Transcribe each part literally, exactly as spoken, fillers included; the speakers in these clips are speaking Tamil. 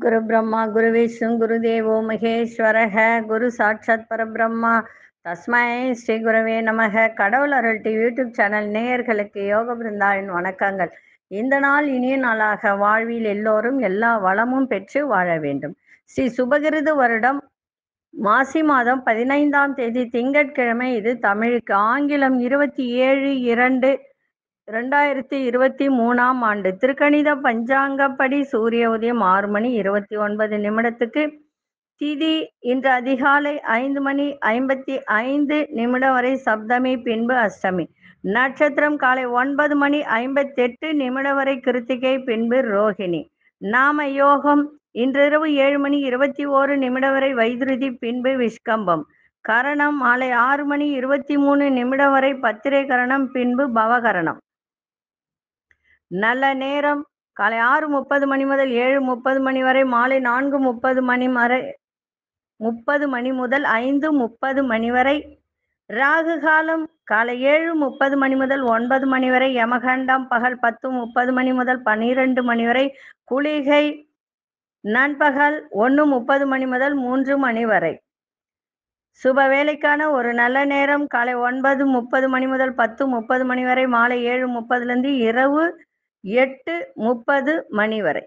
குரு பிரம்மா குரு விஷ்ணு குரு தேவோ மகேஸ்வரக குரு சாட்சாத் பரபிரம்மா தஸ்மை ஸ்ரீ குருவே நமக. கடவுள் அருள் டிவி யூடியூப் சேனல் நேயர்களுக்கு யோக பிருந்தாவின் வணக்கங்கள். இந்த நாள் இனிய நாளாக வாழ்வில் எல்லோரும் எல்லா வளமும் பெற்று வாழ வேண்டும். ஸ்ரீ சுபகிருது வருடம் மாசி மாதம் பதினைந்தாம் தேதி திங்கட்கிழமை. இது தமிழுக்கு. ஆங்கிலம் இருபத்தி ஏழு இரண்டு இரண்டாயிரத்தி இருபத்தி மூணாம் ஆண்டு. திருக்கணித பஞ்சாங்கப்படி சூரிய உதயம் ஆறு மணி இருபத்தி ஒன்பது நிமிடத்துக்கு. திதி இன்று அதிகாலை ஐந்து மணி ஐம்பத்தி ஐந்து நிமிடம் வரை சப்தமி, பின்பு அஷ்டமி. நட்சத்திரம் காலை ஒன்பது மணி ஐம்பத்தி எட்டு நிமிடம் வரை கிருத்திகை, பின்பு ரோஹிணி. நாம யோகம் இன்றிரவு ஏழு மணி இருபத்தி ஓரு நிமிடம் வரை வைதுருதி, பின்பு விஷ்கம்பம். கரணம் மாலை ஆறு மணி இருபத்தி மூணு நிமிடம் வரை பத்திரை கரணம், பின்பு பவகரணம். நல்ல நேரம் காலை ஆறு முப்பது மணி முதல் ஏழு முப்பது மணி வரை, மாலை நான்கு முப்பது மணி வரை முப்பது மணி முதல் ஐந்து முப்பது மணி வரை. ராகு காலம் காலை ஏழு முப்பது மணி முதல் ஒன்பது மணி வரை. யமகண்டம் பகல் பத்து முப்பது மணி முதல் பன்னிரெண்டு மணி வரை. குளிகை நண்பகல் ஒன்று முப்பது மணி முதல் மூன்று மணி வரை. சுப வேலைக்கான ஒரு நல்ல நேரம் காலை ஒன்பது முப்பது மணி முதல் பத்து முப்பது மணி வரை, மாலை ஏழு முப்பதுலேருந்து இரவு எட்டு முப்பது மணி வரை.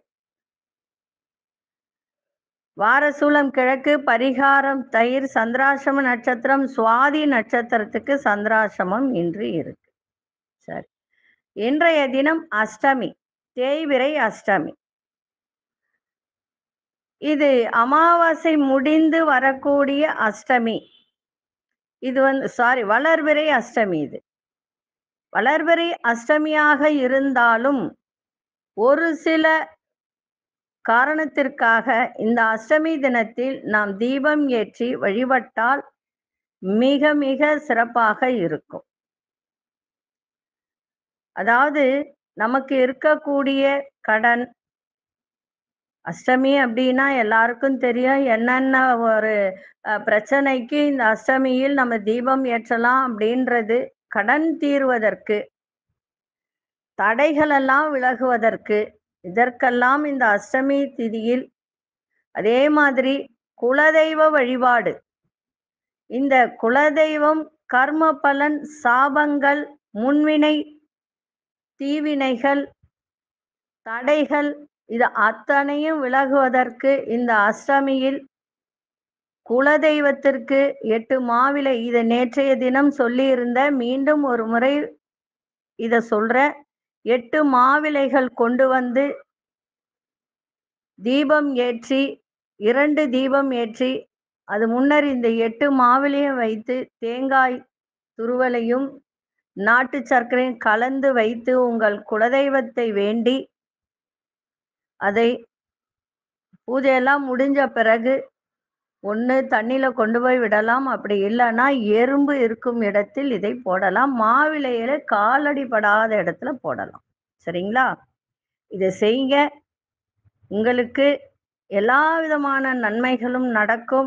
வாரசூலம் கிழக்கு. பரிகாரம் தயிர். சந்திராசிரம நட்சத்திரம் சுவாதி நட்சத்திரத்துக்கு சந்திராசிரமம் இன்று இருக்கு. சரி, இன்றைய தினம் அஷ்டமி, தேய்பிறை அஷ்டமி. இது அமாவாசை முடிந்து வரக்கூடிய அஷ்டமி. இது வந்து சாரி வளர்பிறை அஷ்டமி. இது வளர்பிறை அஷ்டமியாக இருந்தாலும் ஒரு சில காரணத்திற்காக இந்த அஷ்டமி தினத்தில் நாம் தீபம் ஏற்றி வழிபட்டால் மிக மிக சிறப்பாக இருக்கும். அதாவது நமக்கு இருக்கக்கூடிய கடன், அஷ்டமி அப்படின்னா எல்லாருக்கும் தெரியும் என்னென்ன ஒரு பிரச்சனைக்கு இந்த அஷ்டமியில் நம்ம தீபம் ஏற்றலாம் அப்படின்றது. கடன் தீர்வதற்கு, தடைகளெல்லாம் விலகுவதற்கு, இதற்கெல்லாம் இந்த அஷ்டமி திதியில். அதே மாதிரி குலதெய்வ வழிபாடு. இந்த குலதெய்வம் கர்ம பலன், சாபங்கள், முன்வினை, தீவினைகள், தடைகள் இது அத்தனையும் விலகுவதற்கு இந்த அஷ்டமியில் குலதெய்வத்திற்கு எட்டு மாவிலை. இதை நேற்றைய தினம் சொல்லியிருந்த, மீண்டும் ஒரு முறை இதை சொல்ற. எட்டு மாவிலைகள் கொண்டு வந்து தீபம் ஏற்றி, இரண்டு தீபம் ஏற்றி, அது முன்னர் இந்த எட்டு மாவிலையும் வைத்து தேங்காய் துருவலையும் நாட்டு சர்க்கரையும் கலந்து வைத்து உங்கள் குலதெய்வத்தை வேண்டி, அதை பூஜையெல்லாம் முடிஞ்ச பிறகு ஒன்று தண்ணியில் கொண்டு போய் விடலாம். அப்படி இல்லைன்னா எறும்பு இருக்கும் இடத்தில் இதை போடலாம். மாவிலையில காலடி படாத இடத்துல போடலாம். சரிங்களா? இதை செய்யுங்க. உங்களுக்கு எல்லா விதமான நன்மைகளும் நடக்கும்.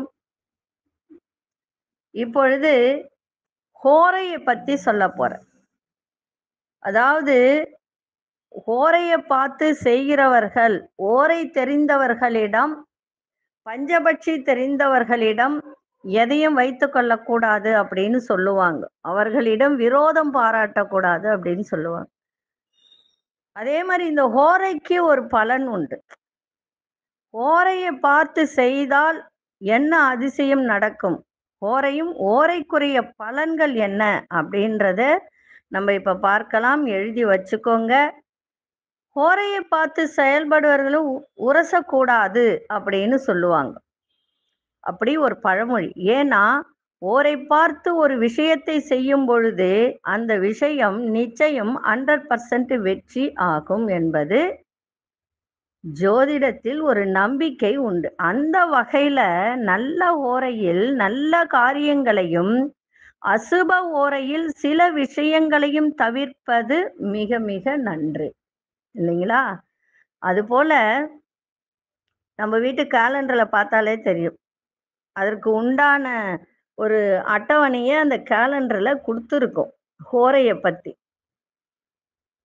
இப்பொழுது ஹோரையை பத்தி சொல்ல போறேன். அதாவது ஹோரையை பார்த்து செய்கிறவர்கள், ஓரை தெரிந்தவர்களிடம், பஞ்சபட்சி தெரிந்தவர்களிடம் எதையும் வைத்து கொள்ளக்கூடாது அப்படின்னு சொல்லுவாங்க. அவர்களிடம் விரோதம் பாராட்டக்கூடாது அப்படின்னு சொல்லுவாங்க. அதே மாதிரி இந்த ஹோரைக்கு ஒரு பலன் உண்டு. ஓரையை பார்த்து செய்தால் என்ன அதிசயம் நடக்கும், ஓரையும் ஓரைக்குரிய பலன்கள் என்ன அப்படின்றத நம்ம இப்ப பார்க்கலாம். எழுதி வச்சுக்கோங்க. ஓரையை பார்த்து செயல்படுவர்களும் உரசக்கூடாது அப்படின்னு சொல்லுவாங்க. அப்படி ஒரு பழமொழி. ஏன்னா ஓரை பார்த்து ஒரு விஷயத்தை செய்யும் பொழுது அந்த விஷயம் நிச்சயம் ஹண்ட்ரட் பர்சன்ட் வெற்றி ஆகும் என்பது ஜோதிடத்தில் ஒரு நம்பிக்கை உண்டு. அந்த வகையில நல்ல ஓரையில் நல்ல காரியங்களையும், அசுப ஓரையில் சில விஷயங்களையும் தவிர்ப்பது மிக மிக நன்று, இல்லைங்களா? அதுபோல நம்ம வீட்டு கேலண்டர்ல பார்த்தாலே தெரியும். அதற்கு உண்டான ஒரு அட்டவணையை அந்த கேலண்டர்ல கொடுத்துருக்கோம் ஹோரையை பத்தி.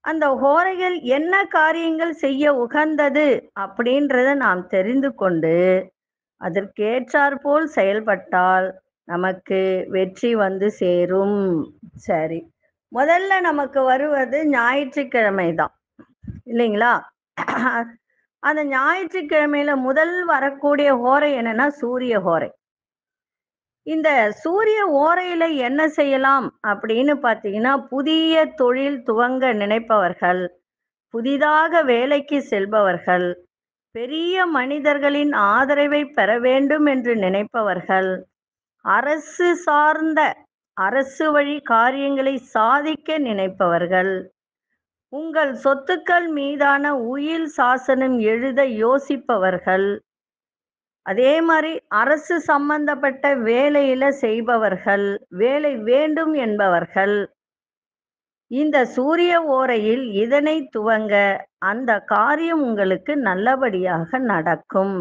அந்த ஹோரைகள் என்ன காரியங்கள் செய்ய உகந்தது அப்படின்றத நாம் தெரிந்து கொண்டு அதற்கேற்றாற்போல் செயல்பட்டால் நமக்கு வெற்றி வந்து சேரும். சரி, முதல்ல நமக்கு வருவது ஞாயிற்றுக்கிழமை தான் இல்லைங்களா? அந்த ஞாயிற்றுக்கிழமையில முதல் வரக்கூடிய ஹோரை என்னன்னா சூரிய ஹோரை. இந்த சூரிய ஓரையில என்ன செய்யலாம் அப்படின்னு பார்த்தீங்கன்னா, புதிய தொழில் துவங்க நினைப்பவர்கள், புதிதாக வேலைக்கு செல்பவர்கள், பெரிய மனிதர்களின் ஆதரவை பெற வேண்டும் என்று நினைப்பவர்கள், அரசு சார்ந்த அரசு வழி காரியங்களை சாதிக்க நினைப்பவர்கள், உங்கள் சொத்துக்கள் மீதான உயில் சாசனம் எழுத யோசிப்பவர்கள், அதே மாதிரி அரசு சம்பந்தப்பட்ட வேலையில செய்பவர்கள், வேலை வேண்டும் என்பவர்கள், இந்த சூரிய ஓரையில் இதனை துவங்க அந்த காரியம் உங்களுக்கு நல்லபடியாக நடக்கும்.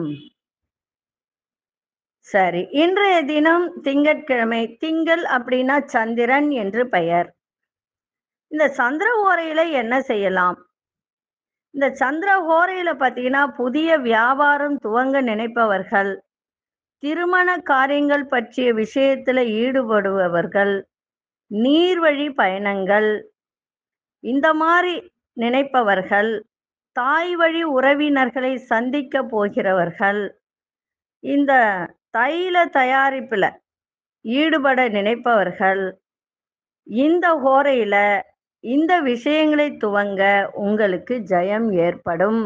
சரி, இன்றைய தினம் திங்கட்கிழமை. திங்கள் அப்படின்னா சந்திரன் என்று பெயர். இந்த சந்திர ஓரையில என்ன செய்யலாம்? இந்த சந்திர ஓரையில பார்த்தீங்கன்னா, புதிய வியாபாரம் துவங்க நினைப்பவர்கள், திருமண காரியங்கள் பற்றிய விஷயத்துல ஈடுபடுபவர்கள், நீர்வழி பயணங்கள் இந்த மாதிரி நினைப்பவர்கள், தாய் வழி உறவினர்களை சந்திக்க போகிறவர்கள், இந்த தைல தயாரிப்புல ஈடுபட நினைப்பவர்கள், இந்த ஹோரையில இந்த விஷயங்களை துவங்க உங்களுக்கு ஜெயம் ஏற்படும்.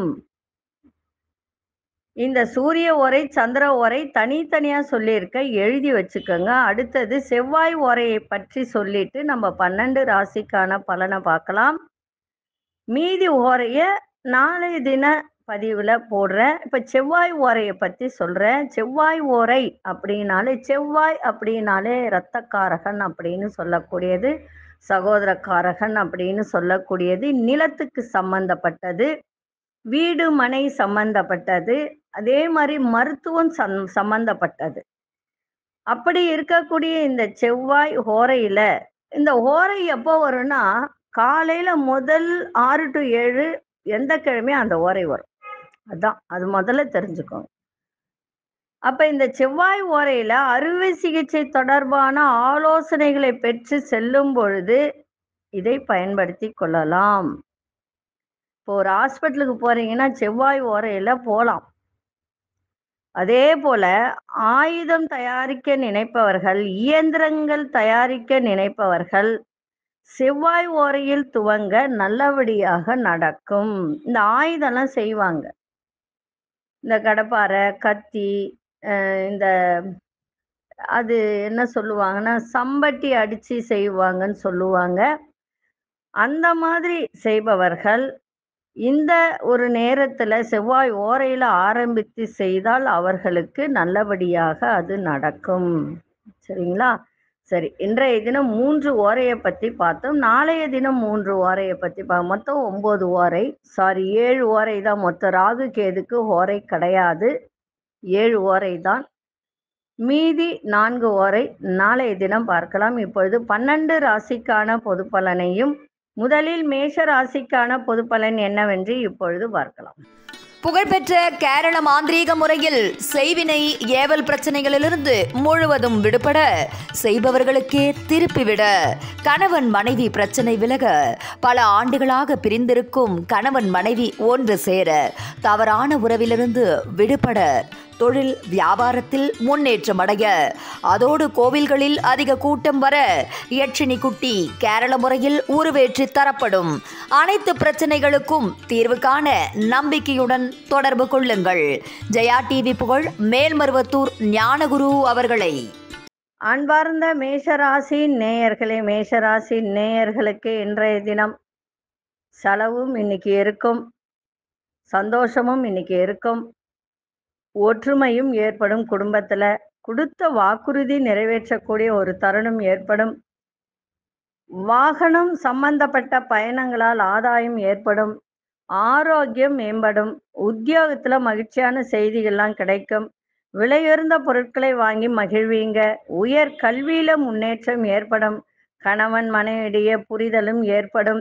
இந்த சூரிய ஓரை, சந்திர ஓரை தனித்தனியா சொல்லியிருக்க, எழுதி வச்சுக்கோங்க. அடுத்தது செவ்வாய் ஓரையை பற்றி சொல்லிட்டு நம்ம பன்னெண்டு ராசிக்கான பலனை பார்க்கலாம். மீதி ஓரைய நாளைய தின பதிவுல போடுறேன். இப்ப செவ்வாய் ஓரையை பத்தி சொல்றேன். செவ்வாய் ஓரை அப்படின்னாலே, செவ்வாய் அப்படின்னாலே இரத்தக்காரகன் அப்படின்னு சொல்லக்கூடியது, சகோதரக்காரகன் அப்படின்னு சொல்லக்கூடியது, நிலத்துக்கு சம்பந்தப்பட்டது, வீடு மனை சம்பந்தப்பட்டது, அதே மாதிரி மருத்துவம் சம் சம்பந்தப்பட்டது. அப்படி இருக்கக்கூடிய இந்த செவ்வாய் ஹோரையில, இந்த ஹோரை எப்போ வரும்னா, காலையில முதல் ஆறு டு ஏழு எந்த கிழமையும் அந்த ஓரை வரும். அதான் அது முதல்ல தெரிஞ்சுக்கோங்க. அப்ப இந்த செவ்வாய் ஓரையில அறுவை சிகிச்சை தொடர்பான ஆலோசனைகளை பெற்று செல்லும் பொழுது இதை பயன்படுத்தி கொள்ளலாம். இப்போ ஒரு ஹாஸ்பிட்டலுக்கு போறீங்கன்னா செவ்வாய் ஓரையில போலாம். அதே போல ஆயுதம் தயாரிக்க நினைப்பவர்கள், இயந்திரங்கள் தயாரிக்க நினைப்பவர்கள், செவ்வாய் ஓரையில் துவங்க நல்லபடியாக நடக்கும். இந்த ஆயுதம்லாம் செய்வாங்க. இந்த கடப்பாரை, கத்தி, இந்த அது என்ன சொல்லுவாங்கன்னா, சம்பட்டி அடிச்சு செய்வாங்கன்னு சொல்லுவாங்க. அந்த மாதிரி செய்பவர்கள் இந்த ஒரு நேரத்துல செவ்வாய் ஓரையில ஆரம்பித்து செய்தால் அவர்களுக்கு நல்லபடியாக அது நடக்கும். சரிங்களா? சரி, இன்றைய தினம் மூன்று ஓரையை பத்தி பார்த்தோம். நாளைய தினம் மூன்று ஓரையை பத்தி பா மொத்தம் ஒன்பது ஓரை. சாரி, ஏழு ஓரை தான் மொத்தம். ராகு கேதுக்கு ஓரை கிடையாது, ஏழு ஓரை தான். மீதி நான்கு ஓரை நாளைய தினம் பார்க்கலாம். இப்பொழுது பன்னெண்டு ராசிக்கான பொது பலனையும், முதலில் மேஷ ராசிக்கான பொது பலன் என்னவென்று இப்பொழுது பார்க்கலாம். புகழ்பெற்ற கேரள மாந்திரீக முறையில் செய்வினை ஏவல் பிரச்சனைகளிலிருந்து முழுவதும் விடுபட, செய்பவர்களுக்கே திருப்பிவிட, கணவன் மனைவி பிரச்சனை விலக, பல ஆண்டுகளாக பிரிந்திருக்கும் கணவன் மனைவி ஒன்று சேர, தவறான உறவிலிருந்து விடுபட, தொழில் வியாபாரத்தில் முன்னேற்றம் அடைய, அதோடு கோவில்களில் அதிக கூட்டம் வர, யட்சினி குட்டி கேரள முறையில் உருவேற்றி தரப்படும். அனைத்து பிரச்சனைகளுக்கும் தீர்வு காண நம்பிக்கையுடன் தொடர்பு கொள்ளுங்கள். ஜெயா டிவி புகழ் மேல்மருவத்தூர் ஞானகுரு அவர்களை. அன்பார்ந்த மேஷராசி நேயர்களே, மேஷராசி நேயர்களுக்கு இன்றைய தினம் செலவும் இன்னைக்கு இருக்கும், சந்தோஷமும் இன்னைக்கு இருக்கும், ஒற்றுமையும் ஏற்படும். குடும்பத்துல கொடுத்த வாக்குறுதி நிறைவேற்றக்கூடிய ஒரு தருணம் ஏற்படும். வாகனம் சம்பந்தப்பட்ட பயணங்களால் ஆதாயம் ஏற்படும். ஆரோக்கியம் மேம்படும். உத்தியோகத்துல மகிழ்ச்சியான செய்திகள்லாம் கிடைக்கும். விலையுயர்ந்த பொருட்களை வாங்கி மகிழ்வீங்க. உயர் கல்வியில முன்னேற்றம் ஏற்படும். கணவன் மனைவியிடையே புரிதலும் ஏற்படும்.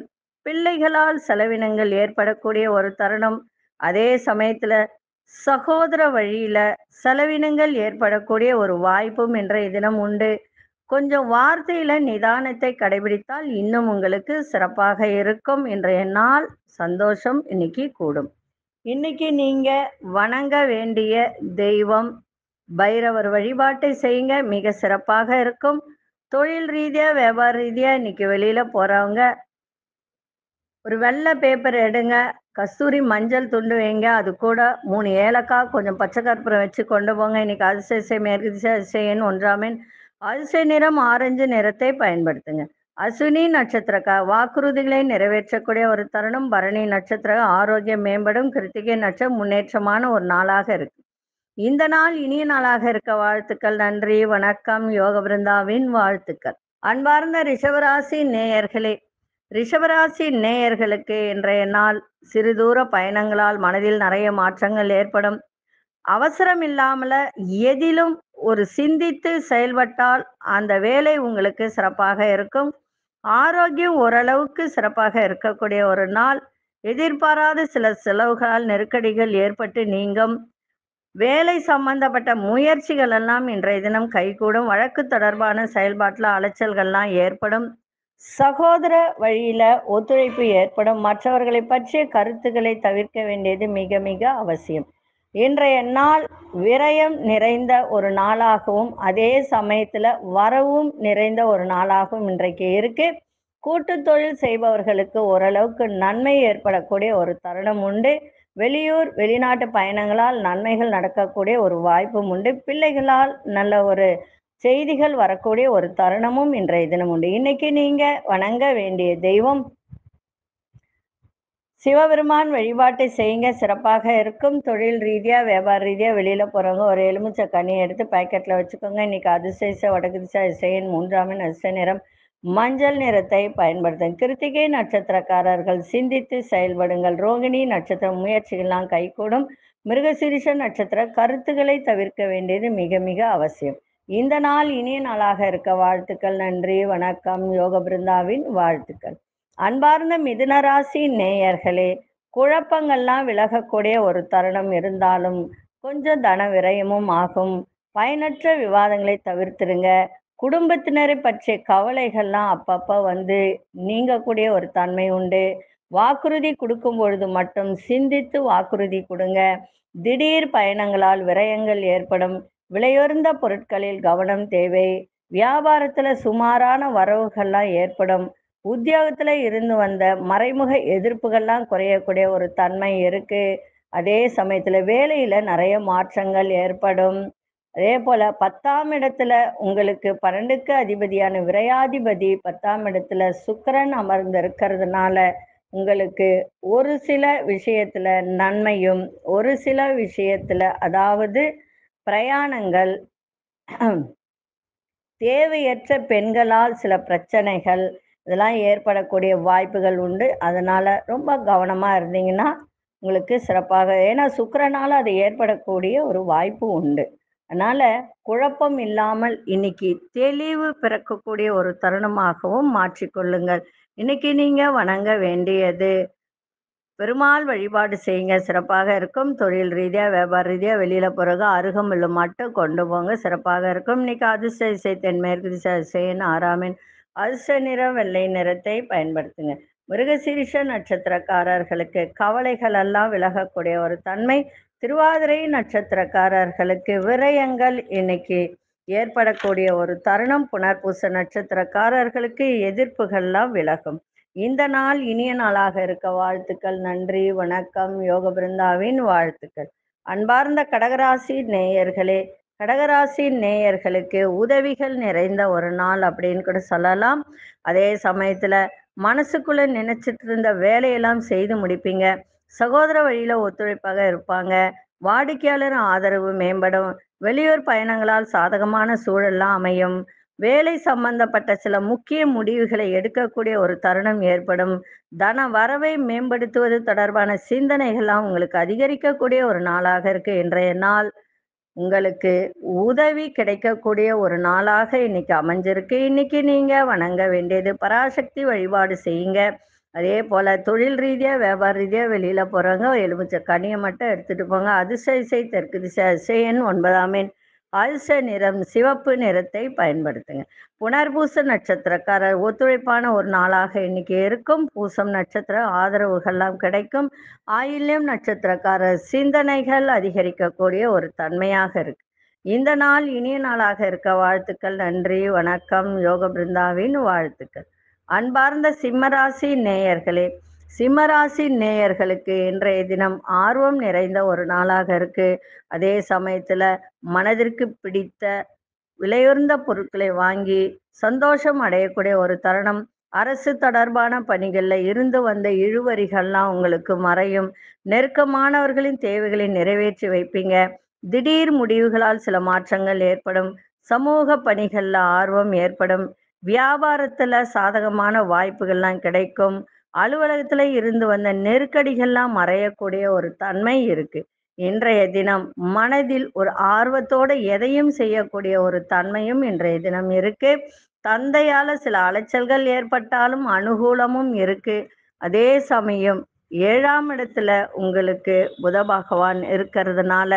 பிள்ளைகளால் செலவினங்கள் ஏற்படக்கூடிய ஒரு தருணம். அதே சமயத்துல சகோதர வழியில செலவினங்கள் ஏற்படக்கூடிய ஒரு வாய்ப்பும் இன்றைய தினம் உண்டு. கொஞ்சம் வார்த்தையில நிதானத்தை கடைபிடித்தால் இன்னும் உங்களுக்கு சிறப்பாக இருக்கும். இன்றைய நாள் சந்தோஷம் இன்னைக்கு கூடும். இன்னைக்கு நீங்க வணங்க வேண்டிய தெய்வம் பைரவர் வழிபாட்டை செய்யுங்க, மிக சிறப்பாக இருக்கும். தொழில் ரீதியா வியாபார ரீதியா இன்னைக்கு வெளியில போறவங்க ஒரு வெள்ளை பேப்பர் எடுங்க, கஸ்தூரி மஞ்சள் துண்டு வைங்க, அது கூட மூணு ஏலக்காய் கொஞ்சம் பச்சை கற்பூரம் வச்சு கொண்டு போங்க. இன்னைக்கு அதிசய மேற்கு திசை அதிசயன் ஒன்றாமீன் அதிசய நிறம் ஆரஞ்சு நிறத்தை பயன்படுத்துங்க. அஸ்வினி நட்சத்திரக்கா வாக்குறுதிகளை நிறைவேற்றக்கூடிய ஒரு தருணம். பரணி நட்சத்திரம் ஆரோக்கியம் மேம்படும். கிருத்திகை நட்சத்திரம் முன்னேற்றமான ஒரு நாளாக இருக்கு. இந்த நாள் இனிய நாளாக இருக்க வாழ்த்துக்கள். நன்றி, வணக்கம். யோக பிருந்தாவின் வாழ்த்துக்கள். அன்பார்ந்த ரிஷபராசி நேயர்களே, ரிஷபராசி நேயர்களுக்கு இன்றைய நாள் சிறு தூர பயணங்களால் மனதில் நிறைய மாற்றங்கள் ஏற்படும். அவசரம் இல்லாமல எதிலும் ஒரு சிந்தித்து செயல்பட்டால் அந்த வேலை உங்களுக்கு சிறப்பாக இருக்கும். ஆரோக்கியம் ஓரளவுக்கு சிறப்பாக இருக்கக்கூடிய ஒரு நாள். எதிர்பாராத சில செலவுகளால் நெருக்கடிகள் ஏற்பட்டு நீங்கும். வேலை சம்பந்தப்பட்ட முயற்சிகள் எல்லாம் இன்றைய தினம் கைகூடும். வழக்கு தொடர்பான செயல்பாட்டில் அலைச்சல்கள்லாம் ஏற்படும். சகோதர வழியில ஒத்துழைப்பு ஏற்படும். மற்றவர்களை பற்றிய கருத்துக்களை தவிர்க்க வேண்டியது மிக மிக அவசியம். இன்றைய நாள் விரயம் நிறைந்த ஒரு நாளாகவும் அதே சமயத்துல வரவும் நிறைந்த ஒரு நாளாகவும் இன்றைக்கு இருக்கு. கூட்டு தொழில் செய்பவர்களுக்கு ஓரளவுக்கு நன்மை ஏற்படக்கூடிய ஒரு தருணம் உண்டு. வெளியூர் வெளிநாட்டு பயணங்களால் நன்மைகள் நடக்கக்கூடிய ஒரு வாய்ப்பும் உண்டு. பிள்ளைகளால் நல்ல ஒரு செய்திகள் வரக்கூடிய ஒரு தருணமும் இன்றைய தினம் உண்டு. இன்னைக்கு நீங்க வணங்க வேண்டிய தெய்வம் சிவபெருமான் வழிபாட்டை செய்யுங்க, சிறப்பாக இருக்கும். தொழில் ரீதியா வியாபார ரீதியா வெளியில போறவங்க ஒரு எலுமிச்சை கனியை எடுத்து பாக்கெட்ல வச்சுக்கோங்க. இன்னைக்கு அதிசய வடக்கு திசை அதிசயன் மூன்றாமின் அதிசய நிறம் மஞ்சள் நிறத்தை பயன்படுத்துங்க. கிருத்திகை நட்சத்திரக்காரர்கள் சிந்தித்து செயல்படுங்கள். ரோகிணி நட்சத்திரம் முயற்சிகள்லாம் கைகூடும். மிருகசீரிஷ நட்சத்திர கருத்துக்களை தவிர்க்க வேண்டியது மிக மிக அவசியம். இந்த நாள் இனிய நாளாக இருக்க வாழ்த்துக்கள். நன்றி, வணக்கம். யோக பிருந்தாவின் வாழ்த்துக்கள். அன்பார்ந்த மிதுனராசி நேயர்களே, குழப்பங்கள்லாம் விலகக்கூடிய ஒரு தருணம் இருந்தாலும் கொஞ்சம் தன விரயமும் ஆகும். பயனற்ற விவாதங்களை தவிர்த்துருங்க. குடும்பத்தினரை பற்றிய கவலைகள்லாம் அப்பப்போ வந்து நீங்கக்கூடிய ஒரு தன்மை உண்டு. வாக்குறுதி கொடுக்கும் பொழுது மட்டும் சிந்தித்து வாக்குறுதி கொடுங்க. திடீர் பயணங்களால் விரயங்கள் ஏற்படும். விலையுயர்ந்த பொருட்களில் கவனம் தேவை. வியாபாரத்துல சுமாரான வரவுகள்லாம் ஏற்படும். உத்தியோகத்துல இருந்து வந்த மறைமுக எதிர்ப்புகள்லாம் குறையக்கூடிய ஒரு தன்மை இருக்கு. அதே சமயத்துல வேலையில நிறைய மாற்றங்கள் ஏற்படும். அதே போல பத்தாம் இடத்துல உங்களுக்கு பன்னெண்டுக்கு அதிபதியான விரையாதிபதி பத்தாம் இடத்துல சுக்கிரன் அமர்ந்து இருக்கிறதுனால உங்களுக்கு ஒரு சில விஷயத்துல நன்மையும் ஒரு சில விஷயத்துல அதாவது பிரயாணங்கள், தேவையற்ற பெண்களால் சில பிரச்சனைகள் இதெல்லாம் ஏற்படக்கூடிய வாய்ப்புகள் உண்டு. அதனால ரொம்ப கவனமா இருந்தீங்கன்னா உங்களுக்கு சிறப்பாக, ஏன்னா சுக்கிரனால அது ஏற்படக்கூடிய ஒரு வாய்ப்பு உண்டு. அதனால குழப்பம் இல்லாமல் இன்னைக்கு தெளிவு பிறக்கக்கூடிய ஒரு தருணமாகவும் மாற்றிக்கொள்ளுங்கள். இன்னைக்கு நீங்க வணங்க வேண்டியது பெருமாள் வழிபாடு செய்யுங்க, சிறப்பாக இருக்கும். தொழில் ரீதியா வியாபார ரீதியா வெளியில போறது அருகம்புல்லு மட்டும் கொண்டு போங்க, சிறப்பாக இருக்கும். இன்னைக்கு அதிர்ஷ்ட திசை தென்மேற்கு திசை அதிசயன் ஆறாமின் அதிர்ஷ்ட நிறம் வெள்ளை நிறத்தை பயன்படுத்துங்க. மிருகசீரிஷ நட்சத்திரக்காரர்களுக்கு கவலைகள் எல்லாம் விலகக்கூடிய ஒரு தன்மை. திருவாதிரை நட்சத்திரக்காரர்களுக்கு விரயங்கள் இன்னைக்கு ஏற்படக்கூடிய ஒரு தருணம். புனர்பூச நட்சத்திரக்காரர்களுக்கு எதிர்ப்புகள்லாம் விலகும். இந்த நாள் இனிய நாளாக இருக்க வாழ்த்துக்கள். நன்றி, வணக்கம். யோக பிருந்தாவின் வாழ்த்துக்கள். அன்பார்ந்த கடகராசி நேயர்களே, கடகராசி நேயர்களுக்கு உதவிகள் நிறைந்த ஒரு நாள் அப்படின்னு கூட சொல்லலாம். அதே சமயத்துல மனசுக்குள்ள நினைச்சிட்டு இருந்த வேலையெல்லாம் செய்து முடிப்பீங்க. சகோதர வழியில ஒத்துழைப்பாக இருப்பாங்க. வாடிக்கையாளர் ஆதரவு மேம்படும். வெளியூர் பயணங்களால் சாதகமான சூழல்லாம் அமையும். வேலை சம்பந்தப்பட்ட சில முக்கிய முடிவுகளை எடுக்கக்கூடிய ஒரு தருணம் ஏற்படும். தன வரவை மேம்படுத்துவது தொடர்பான சிந்தனைகள்லாம் உங்களுக்கு அதிகரிக்கக்கூடிய ஒரு நாளாக இருக்கு. இன்றைய நாள் உங்களுக்கு உதவி கிடைக்கக்கூடிய ஒரு நாளாக இன்னைக்கு அமைஞ்சிருக்கு. இன்னைக்கு நீங்க வணங்க வேண்டியது பராசக்தி வழிபாடு செய்யுங்க, அதே போல் தொழில் ரீதியாக வியாபார ரீதியாக வெளியில் போகிறவங்க எலுமிச்சை கனியை மட்டும் எடுத்துகிட்டு போங்க. அதிர்ஷ்ட திசை தெற்கு திசை, அதிர்ஷ்ட எண் ஒன்பதாம் எண், அதிர்ஷ்ட நிறம் சிவப்பு நிறத்தை பயன்படுத்துங்க. புனர்பூச நட்சத்திரக்காரர் ஒத்துழைப்பான ஒரு நாளாக இன்னைக்கு இருக்கும். பூசம் நட்சத்திர ஆதரவுகள்லாம் கிடைக்கும். ஆயில்யம் நட்சத்திரக்காரர் சிந்தனைகள் அதிகரிக்கக்கூடிய ஒரு தன்மையாக இருக்கு. இந்த நாள் இனிய நாளாக இருக்க வாழ்த்துக்கள். நன்றி, வணக்கம். யோக பிருந்தாவின் வாழ்த்துக்கள். அன்பார்ந்த சிம்மராசி நேயர்களே, சிம்மராசி நேயர்களுக்கு இன்றைய தினம் ஆர்வம் நிறைந்த ஒரு நாளாக இருக்கு. அதே சமயத்துல மனதிற்கு பிடித்த விலையுயர்ந்த பொருட்களை வாங்கி சந்தோஷம் அடையக்கூடிய ஒரு தருணம். அரசு தொடர்பான பணிகள்ல இருந்து வந்த இழுவரிகள்லாம் உங்களுக்கு மறையும். நெருக்கமானவர்களின் தேவைகளை நிறைவேற்றி வைப்பீங்க. திடீர் முடிவுகளால் சில மாற்றங்கள் ஏற்படும். சமூக பணிகள்ல ஆர்வம் ஏற்படும். வியாபாரத்துல சாதகமான வாய்ப்புகள்லாம் கிடைக்கும். அலுவலகத்துல இருந்து வந்த நெருக்கடிகள்லாம் மறையக்கூடிய ஒரு தன்மை இருக்கு. இன்றைய தினம் மனதில் ஒரு ஆர்வத்தோட எதையும் செய்யக்கூடிய ஒரு தன்மையும் இன்றைய தினம் இருக்கு. தந்தையால சில அலைச்சல்கள் ஏற்பட்டாலும் அனுகூலமும் இருக்கு. அதே சமயம் ஏழாம் இடத்துல உங்களுக்கு புத பகவான் இருக்கிறதுனால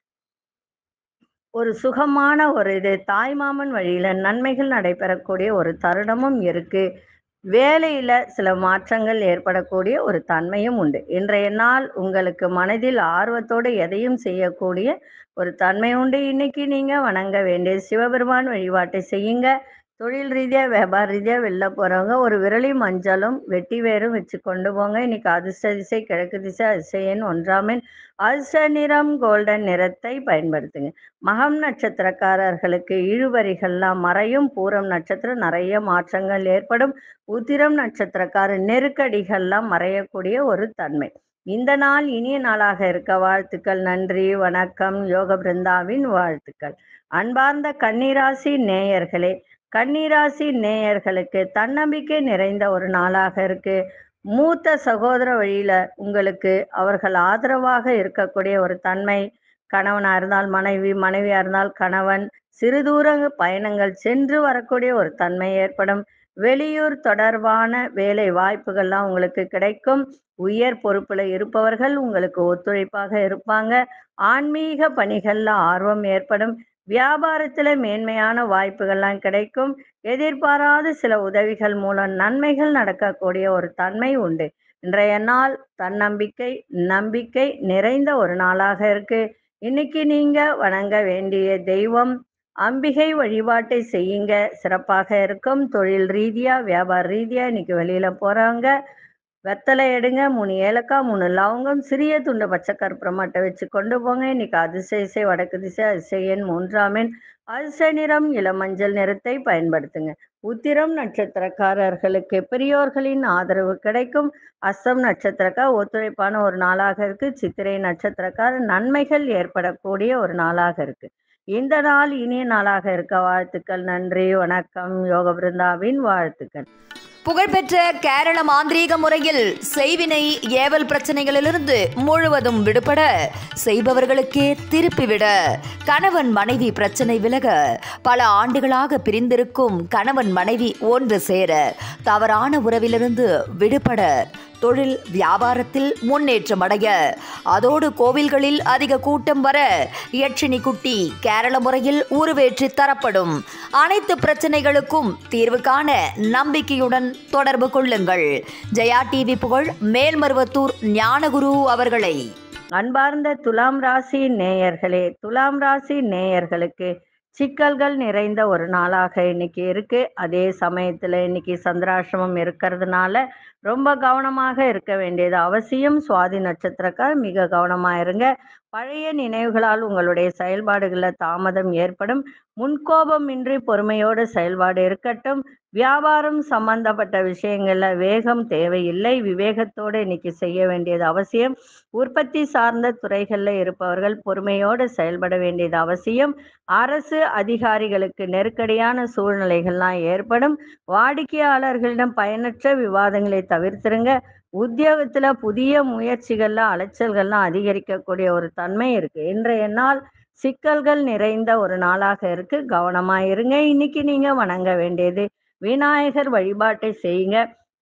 ஒரு சுகமான ஒரு இது தாய்மாமன் வழியில நன்மைகள் நடைபெறக்கூடிய ஒரு தருணமும் இருக்கு. வேலையில சில மாற்றங்கள் ஏற்படக்கூடிய ஒரு தன்மையும் உண்டு. இன்றைய நாள் உங்களுக்கு மனதில் ஆர்வத்தோடு எதையும் செய்யக்கூடிய ஒரு தன்மை உண்டு. இன்னைக்கு நீங்க வணங்க வேண்டிய சிவபெருமான் வழிபாட்டை செய்யுங்க. தொழில் ரீதியா வியாபார ரீதியா வெளில போறவங்க ஒரு விரலி மஞ்சளும் வெட்டி வேரும் வச்சு கொண்டு போங்க. இன்னைக்கு அதிர்ஷ்ட திசை கிழக்கு திசை, அதிர்ஷ்ட எண் ஒன்றாம் எண், அதிர்ஷ்ட நிறம் கோல்டன் நிறத்தை பயன்படுத்துங்க. மகம் நட்சத்திரக்காரர்களுக்கு இழுவரிகள்லாம் மறையும். பூரம் நட்சத்திரம் நிறைய மாற்றங்கள் ஏற்படும். உத்திரம் நட்சத்திரக்காரர் நெருக்கடிகள்லாம் மறையக்கூடிய ஒரு தன்மை. இந்த நாள் இனிய நாளாக இருக்க வாழ்த்துக்கள். நன்றி, வணக்கம். யோக பிருந்தாவின் வாழ்த்துக்கள். அன்பார்ந்த கன்னிராசி நேயர்களே, கன்னிராசி நேயர்களுக்கு தன்னம்பிக்கை நிறைந்த ஒரு நாளாக இருக்கு. மூத்த சகோதர வழியில உங்களுக்கு அவர்கள் ஆதரவாக இருக்கக்கூடிய ஒரு தன்மை. கணவனா இருந்தால் மனைவி, மனைவியா இருந்தால் கணவன், சிறு தூர பயணங்கள் சென்று வரக்கூடிய ஒரு தன்மை ஏற்படும். வெளியூர் தொடர்பான வேலை வாய்ப்புகள்லாம் உங்களுக்கு கிடைக்கும். உயர் பொறுப்புல இருப்பவர்கள் உங்களுக்கு ஒத்துழைப்பாக இருப்பாங்க. ஆன்மீக பணிகள்ல ஆர்வம் ஏற்படும். வியாபாரத்துல மேன்மையான வாய்ப்புகள்லாம் கிடைக்கும். எதிர்பாராத சில உதவிகள் மூலம் நன்மைகள் நடக்கக்கூடிய ஒரு தன்மை உண்டு. இன்றைய நாள் தன்னம்பிக்கை நம்பிக்கை நிறைந்த ஒரு நாளாக இருக்கு. இன்னைக்கு நீங்க வணங்க வேண்டிய தெய்வம் அம்பிகை வழிபாட்டை செய்யுங்க, சிறப்பாக இருக்கும். தொழில் ரீதியா வியாபார ரீதியா இன்னைக்கு வெளியில போறவங்க வெத்தலை எடுங்க, மூணு ஏலக்காய், மூணு லவங்கம், சிறிய துண்டு பச்சை கற்பூரமாட்டை வச்சு கொண்டு போங்க. இன்னைக்கு அதிர்ஷ்ட திசை வடக்கு திசை, அதிர்ஷ்ட எண் மூன்றாம் எண், அதிர்ஷ்ட நிறம் இளமஞ்சள் நிறத்தை பயன்படுத்துங்க. உத்திரம் நட்சத்திரக்காரர்களுக்கு பெரியோர்களின் ஆதரவு கிடைக்கும். அஸ்தம் நட்சத்திரக்கார் ஒத்துழைப்பான ஒரு நாளாக இருக்கு. சித்திரை நட்சத்திரக்கார் நன்மைகள் ஏற்படக்கூடிய ஒரு நாளாக இருக்கு. இந்த நாள் இனிய நாளாக இருக்க வாழ்த்துக்கள். நன்றி, வணக்கம். யோக பிருந்தாவின் வாழ்த்துக்கள். புகழ்பெற்ற கேரள மாந்திரீக முறையில் செய்வினை ஏவல் பிரச்சனைகளிலிருந்து முழுவதும் விடுபட, செய்பவர்களுக்கே திருப்பிவிட, கணவன் மனைவி பிரச்சனை விலக, பல ஆண்டுகளாக பிரிந்திருக்கும் கணவன் மனைவி ஒன்று சேர, தவறான உறவிலிருந்து விடுபட, தொழில் வியாபாரத்தில் முன்னேற்றம் அடைய, அதோடு கோவில்களில் அதிக கூட்டம் வர, யட்சினி குட்டி கேரள முறையில் உருவேற்றி தரப்படும். அனைத்து பிரச்சனைகளுக்கும் தீர்வு காண நம்பிக்கையுடன் தொடர்பு கொள்ளுங்கள். ஜெயா டிவி புகழ் மேல்மருவத்தூர் ஞானகுரு அவர்களை. அன்பார்ந்த துலாம் ராசி நேயர்களே, துலாம் ராசி நேயர்களுக்கு சிக்கல்கள் நிறைந்த ஒரு நாளாக இன்னைக்கு இருக்கு. அதே சமயத்துல இன்னைக்கு சந்திராசிரமம் இருக்கிறதுனால ரொம்ப கவனமாக இருக்க வேண்டியது அவசியம். சுவாதி நட்சத்திரக்கார் மிக கவனமா இருங்க. பழைய நினைவுகளால் உங்களுடைய செயல்பாடுகளில் தாமதம் ஏற்படும். முன்கோபமின்றி பொறுமையோடு செயல்பாடு இருக்கட்டும். வியாபாரம் சம்பந்தப்பட்ட விஷயங்கள்ல வேகம் தேவையில்லை. விவேகத்தோடு இன்னைக்கு செய்ய வேண்டியது அவசியம். உற்பத்தி சார்ந்த துறைகளில் இருப்பவர்கள் பொறுமையோடு செயல்பட வேண்டியது அவசியம். அரசு அதிகாரிகளுக்கு நெருக்கடியான சூழ்நிலைகள்லாம் ஏற்படும். வாடிக்கையாளர்களிடம் பயனற்ற விவாதங்களை தவிர்த்திருங்க. உத்தியோகத்துல புதிய முயற்சிகள்ல அலைச்சல்கள்லாம் அதிகரிக்கக்கூடிய ஒரு தன்மை இருக்கு. இன்றைய நாள் சிக்கல்கள் நிறைந்த ஒரு நாளாக இருக்கு. கவனமா இருங்க. இன்னைக்கு நீங்க வணங்க வேண்டியது விநாயகர் வழிபாட்டை செய்யுங்க.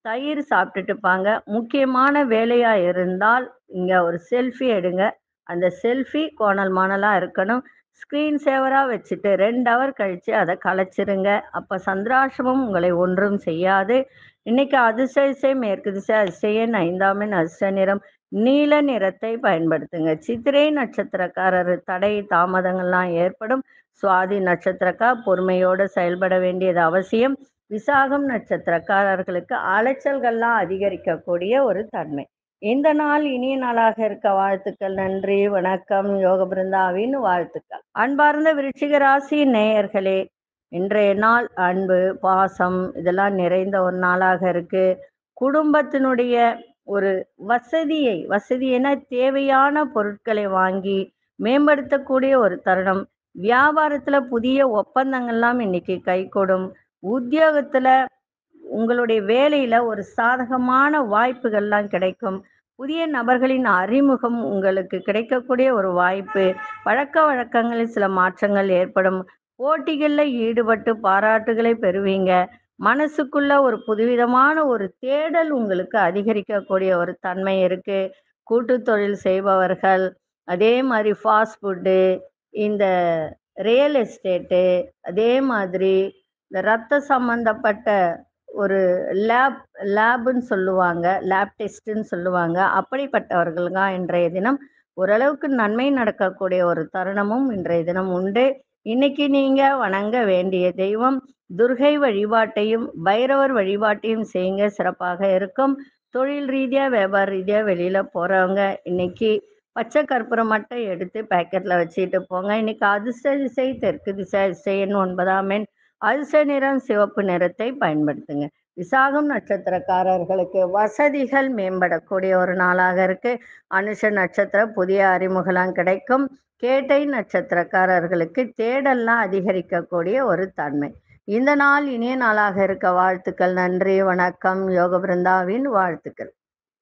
தயிர் சாப்பிட்டுட்டுப்பாங்க. முக்கியமான வேலையா இருந்தால் இங்க ஒரு செல்ஃபி எடுங்க. அந்த செல்ஃபி கோணல் மாணலா இருக்கணும். ஸ்க்ரீன் சேவரா வச்சுட்டு ரெண்டு ஹவர் கழிச்சு அத கலைச்சிருங்க. அப்ப சந்திராஷ்டமம் உங்களை ஒன்றும் செய்யாது. இன்னைக்கு அதிர்ஷ்ட திசை மேற்கு திசை, அதிர்ஷ்ட எண் ஐந்தாம் எண், அதிர்ஷ்ட நிறம் நீல நிறத்தை பயன்படுத்துங்க. சித்திரை நட்சத்திரக்காரர் தடை தாமதங்கள்லாம் ஏற்படும். சுவாதி நட்சத்திரக்கார் பொறுமையோடு செயல்பட வேண்டியது அவசியம். விசாகம் நட்சத்திரக்காரர்களுக்கு அலைச்சல்கள்லாம் அதிகரிக்கக்கூடிய ஒரு தன்மை. இந்த நாள் இனிய நாளாக இருக்க வாழ்த்துக்கள். நன்றி, வணக்கம். யோக பிருந்தாவின் வாழ்த்துக்கள். அன்பார்ந்த விருச்சிக ராசி நேயர்களே, இன்றைய நாள் அன்பு, பாசம் இதெல்லாம் நிறைந்த ஒரு நாளாக இருக்கு. குடும்பத்தினுடைய ஒரு வசதியை வசதி என தேவையான பொருட்களை வாங்கி மேம்படுத்தக்கூடிய ஒரு தருணம். வியாபாரத்துல புதிய ஒப்பந்தங்கள்லாம் இன்னைக்கு கைகூடும். உத்தியோகத்துல உங்களுடைய வேலையில ஒரு சாதகமான வாய்ப்புகள்லாம் கிடைக்கும். புதிய நபர்களின் அறிமுகம் உங்களுக்கு கிடைக்கக்கூடிய ஒரு வாய்ப்பு. பழக்க வழக்கங்களில் சில மாற்றங்கள் ஏற்படும். போட்டிகளில் ஈடுபட்டு பாராட்டுகளை பெறுவீங்க. மனசுக்குள்ள ஒரு புதுவிதமான ஒரு தேடல் உங்களுக்கு அதிகரிக்கக்கூடிய ஒரு தன்மை இருக்கு. கூட்டு தொழில் செய்பவர்கள், அதே மாதிரி ஃபாஸ்ட் ஃபுட்டு, இந்த ரியல் எஸ்டேட்டு, அதே மாதிரி இந்த ரத்த சம்பந்தப்பட்ட ஒரு லேப் லேபுன்னு சொல்லுவாங்க, லேப் டெஸ்ட்டுன்னு சொல்லுவாங்க. அப்படிப்பட்டவர்கள் தான் இன்றைய தினம் ஓரளவுக்கு நன்மை நடக்கக்கூடிய ஒரு தருணமும் இன்றைய தினம் உண்டு. இன்னைக்கு நீங்க வணங்க வேண்டிய தெய்வம் துர்கை வழிபாட்டையும் பைரவர் வழிபாட்டையும் செய்யுங்க, சிறப்பாக இருக்கும். தொழில் ரீதியா வியாபார ரீதியா வெளியில போறவங்க இன்னைக்கு பச்சை கற்பூரம் மட்டும் எடுத்து பேக்கெட்ல வச்சுட்டு போங்க. இன்னைக்கு அதிர்ஷ்ட திசை தெற்கு திசை, அதிர்ஷ்ட எண் ஒன்பதாம் எண், அதிர்ஷ்ட நிறம் சிவப்பு நிறத்தை பயன்படுத்துங்க. விசாகம் நட்சத்திரக்காரர்களுக்கு வசதிகள் மேம்படக்கூடிய ஒரு நாளாக இருக்கு. அனுஷ நட்சத்திரம் புதிய அறிமுகலாம் கிடைக்கும். கேட்டை நட்சத்திரக்காரர்களுக்கு தேடல்லாம் அதிகரிக்கக்கூடிய ஒரு தன்மை. இந்த நாள் இனிய நாளாக இருக்க வாழ்த்துக்கள். நன்றி, வணக்கம். யோக பிருந்தாவின் வாழ்த்துக்கள்.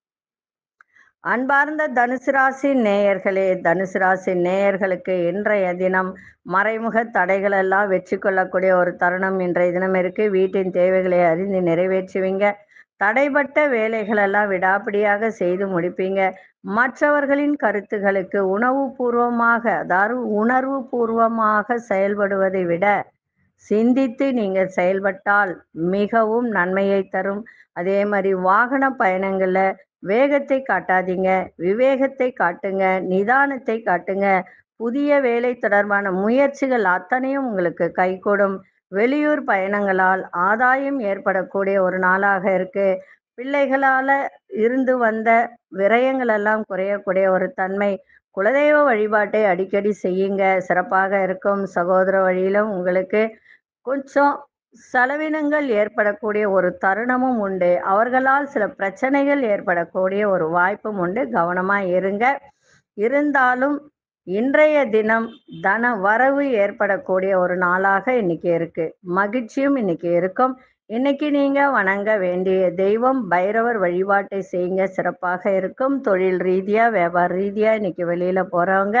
அன்பார்ந்த தனுசு ராசி நேயர்களே, தனுசு ராசி நேயர்களுக்கு இன்றைய தினம் மறைமுக தடைகள் எல்லாம் வெற்றி கொள்ளக்கூடிய ஒரு தருணம் இன்றைய தினம் இருக்கு. வீட்டின் தேவைகளை அறிந்து நிறைவேற்றுவீங்க. தடைப்பட்ட வேலைகள் எல்லாம் விடாப்பிடியாக செய்து முடிப்பீங்க. மற்றவர்களின் கருத்துகளுக்கு உணவு பூர்வமாக, அதாவது உணர்வு பூர்வமாக செயல்படுவதை விட சிந்தித்து நீங்கள் செயல்பட்டால் மிகவும் நன்மையை தரும். அதே மாதிரி வாகன பயணங்கள்ல வேகத்தை காட்டாதீங்க, விவேகத்தை காட்டுங்க, நிதானத்தை காட்டுங்க. புதிய வேலை தொடர்பான முயற்சிகள் அத்தனையும் உங்களுக்கு கைகூடும். வெளியூர் பயணங்களால் ஆதாயம் ஏற்படக்கூடிய ஒரு நாளாக இருக்கு. பிள்ளைகளால இருந்து வந்த விரயங்கள் எல்லாம் குறையக்கூடிய ஒரு தன்மை. குலதெய்வ வழிபாட்டை அடிக்கடி செய்யுங்க, சிறப்பாக இருக்கும். சகோதர வழியிலும் உங்களுக்கு கொஞ்சம் செலவினங்கள் ஏற்படக்கூடிய ஒரு தருணமும் உண்டு. அவர்களால் சில பிரச்சனைகள் ஏற்படக்கூடிய ஒரு வாய்ப்பும் உண்டு. கவனமா இருங்க. இருந்தாலும் இன்றைய தினம் தன வரவு ஏற்படக்கூடிய ஒரு நாளாக இன்னைக்கு இருக்கு. மகிழ்ச்சியும் இன்னைக்கு இருக்கும். இன்னைக்கு நீங்க வணங்க வேண்டிய தெய்வம் பைரவர் வழிபாட்டை செய்யுங்க, சிறப்பாக இருக்கும். தொழில் ரீதியா வியாபார ரீதியா இன்னைக்கு வெளியில போறவங்க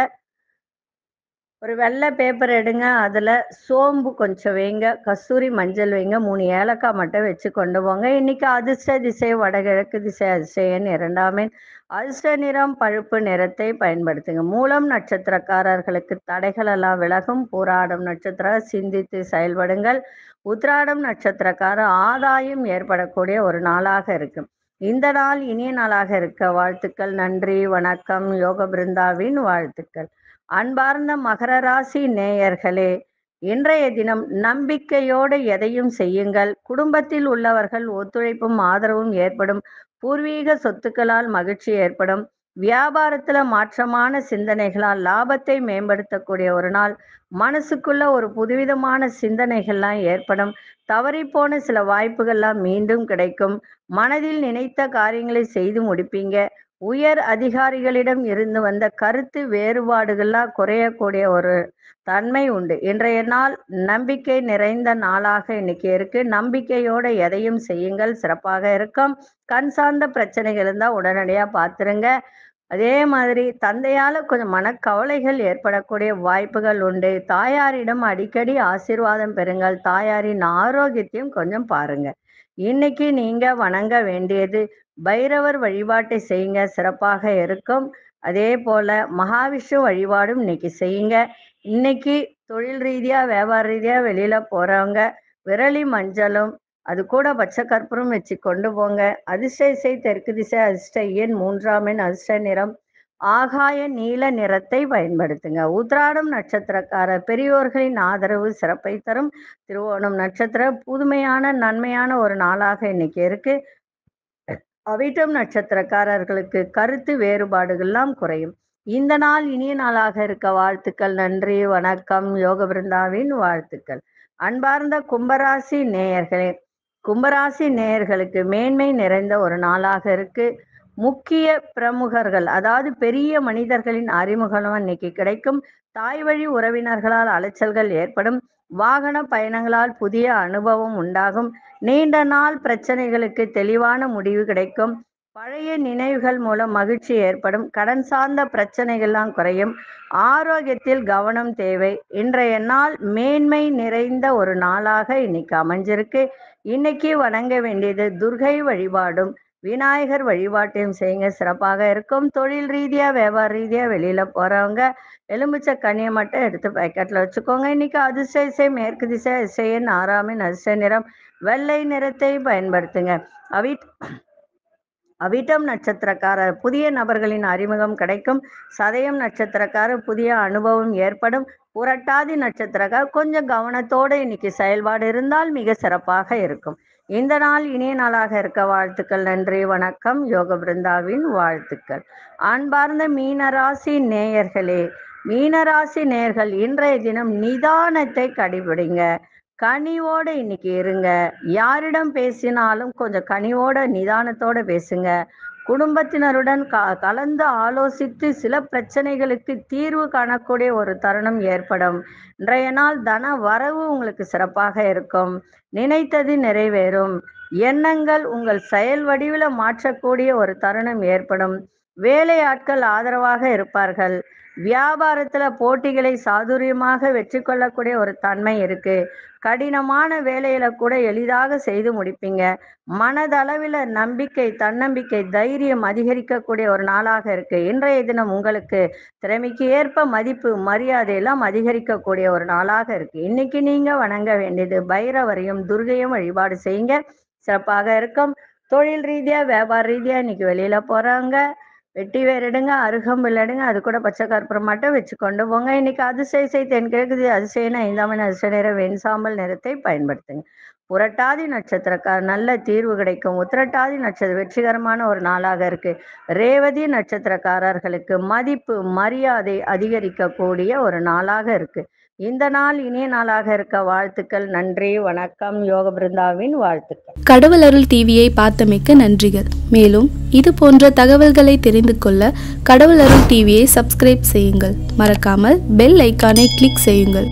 ஒரு வெள்ளை பேப்பர் எடுங்க, அதில் சோம்பு கொஞ்சம் வைங்க, கஸ்தூரி மஞ்சள் வைங்க, மூணு ஏலக்காய் மட்டும் வச்சு கொண்டு போங்க. இன்னைக்கு அதிர்ஷ்ட திசை வடகிழக்கு திசை, அதிர்ஷ்ட எண் இரண்டாம் எண், அதிர்ஷ்ட நிறம் பழுப்பு நிறத்தை பயன்படுத்துங்க. மூலம் நட்சத்திரக்காரர்களுக்கு தடைகள் எல்லாம் விலகும். பூராடம் நட்சத்திரம் சிந்தித்து செயல்படுங்கள். உத்திராடம் நட்சத்திரக்கார ஆதாயம் ஏற்படக்கூடிய ஒரு நாளாக இருக்கும். இந்த நாள் இனிய நாளாக இருக்க வாழ்த்துக்கள். நன்றி, வணக்கம். யோக பிருந்தாவின் வாழ்த்துக்கள். அன்பார்ந்த மகர ராசி நேயர்களே, இன்றைய தினம் நம்பிக்கையோடு எதையும் செய்யுங்கள். குடும்பத்தில் உள்ளவர்கள் ஒத்துழைப்பும் ஆதரவும் ஏற்படும். பூர்வீக சொத்துக்களால் மகிழ்ச்சி ஏற்படும். வியாபாரத்துல மாற்றமான சிந்தனைகளால் லாபத்தை மேம்படுத்தக்கூடிய ஒரு நாள். மனசுக்குள்ள ஒரு புதுவிதமான சிந்தனைகள்லாம் ஏற்படும். தவறிப்போன சில வாய்ப்புகள்லாம் மீண்டும் கிடைக்கும். மனதில் நினைத்த காரியங்களை செய்து முடிப்பீங்க. உயர் அதிகாரிகளிடம் இருந்து வந்த கருத்து வேறுபாடுகள்லாம் குறையக்கூடிய ஒரு தன்மை உண்டு. இன்றைய நாள் நம்பிக்கை நிறைந்த நாளாக இன்னைக்கு இருக்கு. நம்பிக்கையோட எதையும் செய்யுங்கள், சிறப்பாக இருக்கும். கண் சார்ந்த பிரச்சனைகள் இருந்தால் உடனடியாக பார்த்துருங்க. அதே மாதிரி தந்தையால் கொஞ்சம் மனக்கவலைகள் ஏற்படக்கூடிய வாய்ப்புகள் உண்டு. தாயாரிடம் அடிக்கடி ஆசீர்வாதம் பெறுங்கள். தாயாரின் ஆரோக்கியத்தையும் கொஞ்சம் பாருங்க. இன்னைக்கு நீங்க வணங்க வேண்டியது பைரவர் வழிபாட்டை செய்யுங்க, சிறப்பாக இருக்கும். அதே போல மகாவிஷ்ணு வழிபாடும் இன்னைக்கு செய்யுங்க. இன்னைக்கு தொழில் ரீதியா வியாபார ரீதியா வெளியில போறவங்க விரலி மஞ்சளும் அது கூட பச்சை கற்பூரம் வச்சு கொண்டு போங்க. அதிர்ஷ்ட இசை தெற்கு திசை, அதிர்ஷ்ட எண் மூன்றாம் எண், அதிர்ஷ்ட நிறம் ஆகாய நீல நிறத்தை பயன்படுத்துங்க. உத்திராடம் நட்சத்திரக்காரர் பெரியோர்களின் ஆதரவு சிறப்பை தரும். திருவோணம் நட்சத்திரம் புதுமையான நன்மையான ஒரு நாளாக இன்னைக்கு இருக்கு. அவிட்டம் நட்சத்திரக்காரர்களுக்கு கருத்து வேறுபாடுகள்லாம் குறையும். இந்த நாள் இனிய நாளாக இருக்க வாழ்த்துக்கள். நன்றி, வணக்கம். யோக பிருந்தாவின் வாழ்த்துக்கள். அன்பார்ந்த கும்பராசி நேயர்களே, கும்பராசி நேயர்களுக்கு மேன்மை நிறைந்த ஒரு நாளாக இருக்கு. முக்கிய பிரமுகர்கள், அதாவது பெரிய மனிதர்களின் அறிமுகம் இன்னைக்கு கிடைக்கும். தாய் வழி உறவினர்களால் அலைச்சல்கள் ஏற்படும். வாகன பயணங்களால் புதிய அனுபவம் உண்டாகும். நீண்ட நாள் பிரச்சனைகளுக்கு தெளிவான முடிவு கிடைக்கும். பழைய நினைவுகள் மூலம் மகிழ்ச்சி ஏற்படும். கடன் சார்ந்த பிரச்சனைகள்லாம் குறையும். ஆரோக்கியத்தில் கவனம் தேவை. இன்றைய நாள் மேன்மை நிறைந்த ஒரு நாளாக இன்னைக்கு அமைஞ்சிருக்கு. இன்னைக்கு வணங்க வேண்டியது துர்கை வழிபாடும் விநாயகர் வழிபாட்டையும் செய்யுங்க, சிறப்பாக இருக்கும். தொழில் ரீதியா வியாபார ரீதியா வெளியில போறவங்க எலுமிச்சை கனியை மட்டும் எடுத்து பேக்கெட்ல வச்சுக்கோங்க. இன்னைக்கு அதிர்ஷ்ட திசை மேற்கு திசை, அதிர்ஷ்ட எண் ஆறாம் எண், அதிர்ஷ்ட நிறம் வெள்ளை நிறத்தை பயன்படுத்துங்க. அவிட் அவிட்டம் நட்சத்திரக்காரர் புதிய நபர்களின் அறிமுகம் கிடைக்கும். சதயம் நட்சத்திரக்காரர் புதிய அனுபவம் ஏற்படும். புரட்டாதி நட்சத்திரக்காரர் கொஞ்சம் கவனத்தோடு இன்னைக்கு செயல்பாடு இருந்தால் மிக சிறப்பாக இருக்கும். இந்த நாள் இனிய நாளாக இருக்க வாழ்த்துக்கள். நன்றி, வணக்கம். யோக பிருந்தாவின் வாழ்த்துக்கள். அன்பார்ந்த மீனராசி நேயர்களே, மீனராசி நேயர்கள் இன்றைய தினம் நிதானத்தை கடைபிடிங்க. கனிவோட இன்னைக்கு இருங்க. யாரிடம் பேசினாலும் கொஞ்சம் கனிவோட நிதானத்தோட பேசுங்க. குடும்பத்தினருடன் க கலந்து ஆலோசித்து சில பிரச்சனைகளுக்கு தீர்வு காணக்கூடிய ஒரு தருணம் ஏற்படும். இன்றைய நாள் தன வரவு உங்களுக்கு சிறப்பாக இருக்கும். நினைத்தது நிறைவேறும். எண்ணங்கள் உங்கள் செயல் வடிவில் மாற்றக்கூடிய ஒரு தருணம் ஏற்படும். வேலையாட்கள் ஆதரவாக இருப்பார்கள். வியாபாரத்துல போட்டிகளை சாதுரியமாக வெற்றி கொள்ளக்கூடிய ஒரு தன்மை இருக்கு. கடினமான வேலையில கூட எளிதாக செய்து முடிப்பீங்க. மனதளவில் நம்பிக்கை, தன்னம்பிக்கை, தைரியம் அதிகரிக்கக்கூடிய ஒரு நாளாக இருக்கு. இன்றைய தினம் உங்களுக்கு திறமைக்கு ஏற்ப மதிப்பு, மரியாதை எல்லாம் அதிகரிக்கக்கூடிய ஒரு நாளாக இருக்கு. இன்னைக்கு நீங்க வணங்க வேண்டியது பைரவரையும் துர்கையும் வழிபாடு செய்யுங்க, சிறப்பாக இருக்கும். தொழில் ரீதியா வியாபார ரீதியா இன்னைக்கு வெளியில போறாங்க வெட்டி வேறிடுங்க, அருகம்புல் எடுங்க, அது கூட பச்சை கற்பூரம் மட்டும் வச்சு கொண்டு போங்க. இன்னைக்கு அதிர்ஷ்ட இசை தென்கிழக்கு, அதிசயன ஐந்தாம் எண், அதிர்ஷ்ட நிறம் வெண்சாம்பல் நிறத்தை பயன்படுத்துங்க. புரட்டாதி நட்சத்திரக்கார் நல்ல தீர்வு கிடைக்கும். உத்திரட்டாதி நட்சத்திரம் வெற்றிகரமான ஒரு நாளாக இருக்கு. ரேவதி நட்சத்திரக்காரர்களுக்கு மதிப்பு, மரியாதை அதிகரிக்கக்கூடிய ஒரு நாளாக இருக்கு. இந்த நாள் இனிய நாளாக இருக்க வாழ்த்துக்கள். நன்றி, வணக்கம். யோக பிருந்தாவின் வாழ்த்துக்கள். கடவுள் அருள் டிவியை பார்த்தமைக்க நன்றிகள். மேலும் இது போன்ற தகவல்களை தெரிந்து கொள்ள கடவுள் அருள் டிவியை சப்ஸ்கிரைப் செய்யுங்கள். மறக்காமல் பெல் ஐக்கானை கிளிக் செய்யுங்கள்.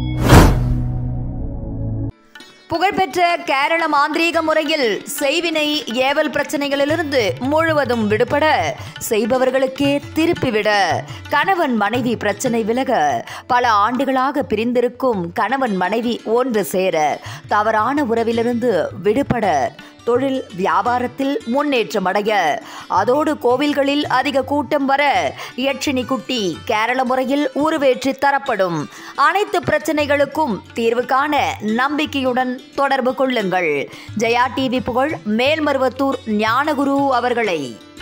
புகழ்பெற்ற கேரள மாந்திரீக முறையில் செய்வினை ஏவல் பிரச்சனைகளிலிருந்து முழுவதும் விடுபட, செய்பவர்களுக்கே திருப்பிவிட, கணவன் மனைவி பிரச்சனை விலக, பல ஆண்டுகளாக பிரிந்திருக்கும் கணவன் மனைவி ஒன்று சேர, தவறான உறவிலிருந்து விடுபட, தொழில் வியாபாரத்தில் முன்னேற்றம் அடைய, அதோடு கோவில்களில் அதிக கூட்டம் வர, யட்சினி குட்டி கேரள முறையில் உருவேற்றி தரப்படும். அனைத்து பிரச்சனைகளுக்கும் தீர்வு காண நம்பிக்கையுடன் தொடர்பு கொள்ளுங்கள். ஜெயா டிவி புகழ் மேல்மருவத்தூர் ஞானகுரு அவர்களை.